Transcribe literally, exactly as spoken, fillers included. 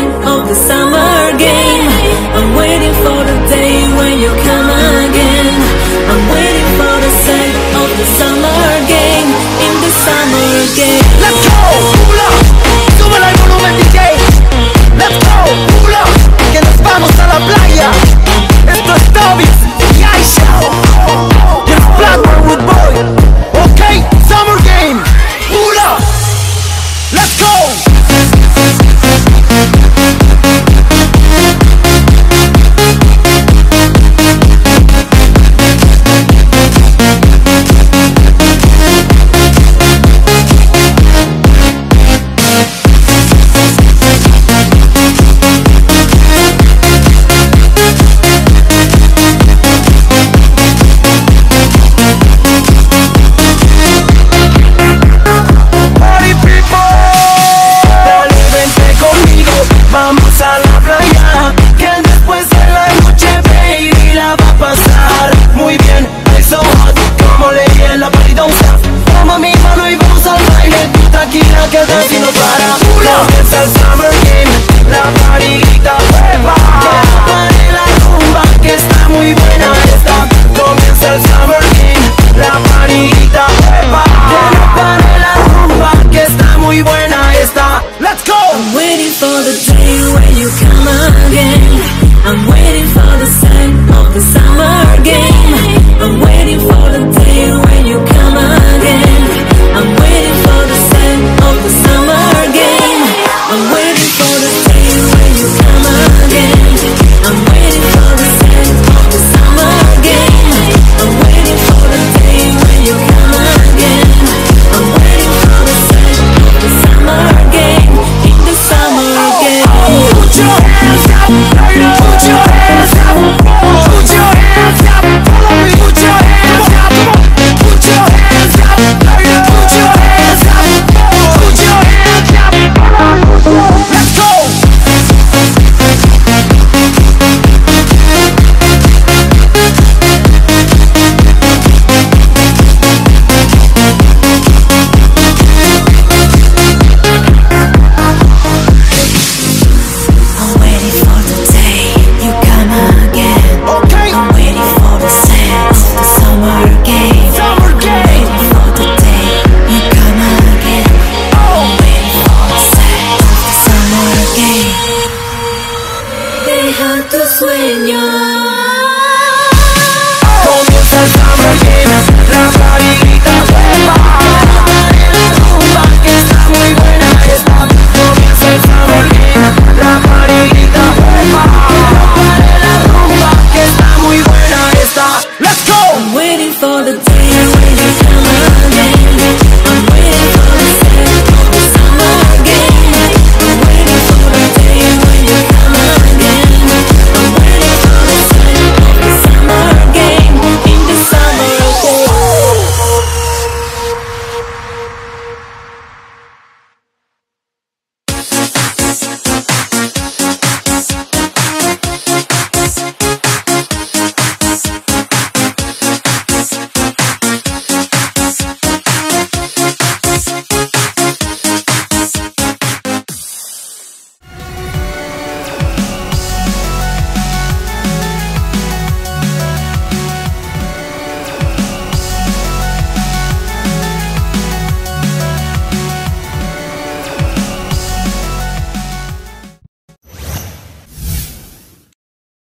sign of the summer game. I'm waiting for the day when you come again. I'm waiting for the sign of the summer game. In the summer game. Let's go, hula, súbele al volumen D J. Let's go, hula, que nos vamos a la playa. Esto es Tobies y Aisha y el Blackwood Boy. Ok, summer game, hula, let's go.